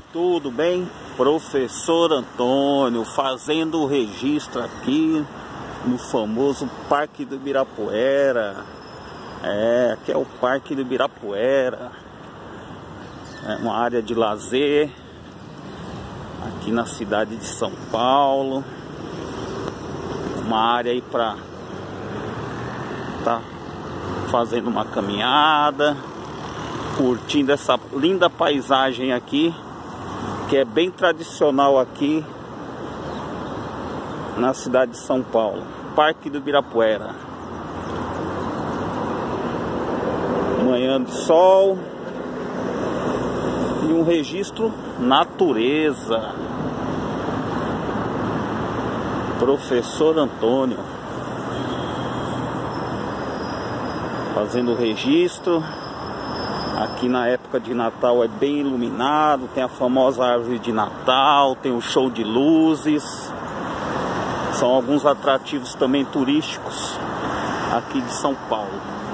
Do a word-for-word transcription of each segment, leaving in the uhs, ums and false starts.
Tudo bem? Professor Antônio fazendo o registro aqui no famoso Parque do Ibirapuera. É, aqui é o Parque do Ibirapuera. É uma área de lazer aqui na cidade de São Paulo. Uma área aí para tá fazendo uma caminhada, curtindo essa linda paisagem aqui, que é bem tradicional aqui na cidade de São Paulo. Parque do Ibirapuera. Manhã de sol e um registro natureza. Professor Antônio fazendo o registro. Aqui na época de Natal é bem iluminado, tem a famosa árvore de Natal, tem o show de luzes. São alguns atrativos também turísticos aqui de São Paulo.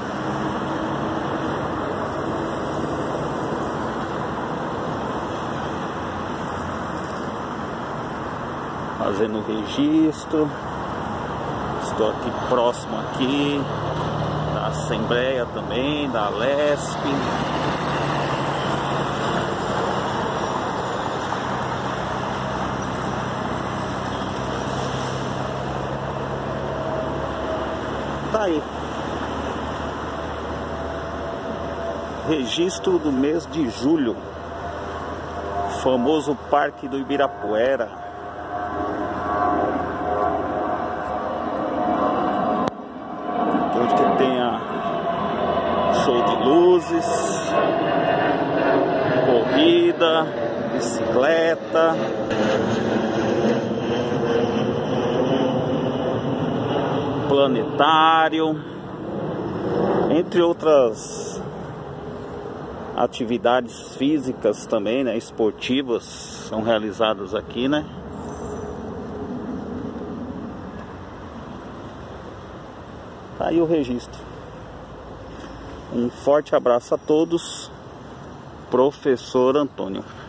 Fazendo o registro. Estou aqui próximo aqui da Assembleia também, da Lesp. Tá aí. Registro do mês de julho. Famoso Parque do Ibirapuera. Onde que tenha show de luzes, corrida, bicicleta, planetário, entre outras atividades físicas também, né, esportivas, são realizadas aqui, né? Tá aí o registro. Um forte abraço a todos. Professor Antônio.